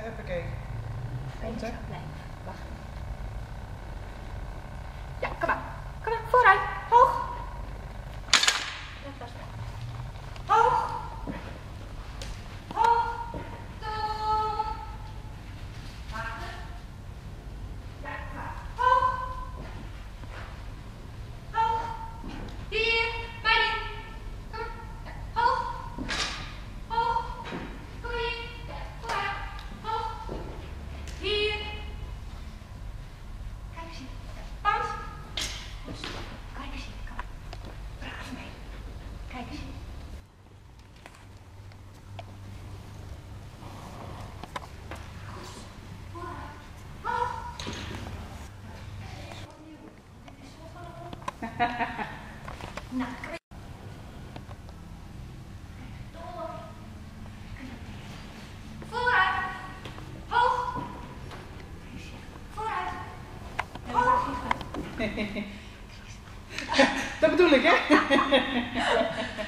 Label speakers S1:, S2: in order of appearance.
S1: Huppakee. Komt hè?
S2: Wacht. Ja, kom maar. Kom maar, vooruit. Hoog. Net vast. Hoog. Hoog. Toe. Wachten. Ja, kom maar. Hoog. Hoog. Hier. Bij die. Kom maar. Ja, hoog. Hoog. Kom hier. Ja, vooruit. Hoog. Hier. Kijk eens hier. Pas. Kijk eens hier. Kom. Braaf mee. Kijk eens hier. Nou, door. Vooruit. Hoog. Vooruit. Hoog.
S1: Dat bedoel ik hè?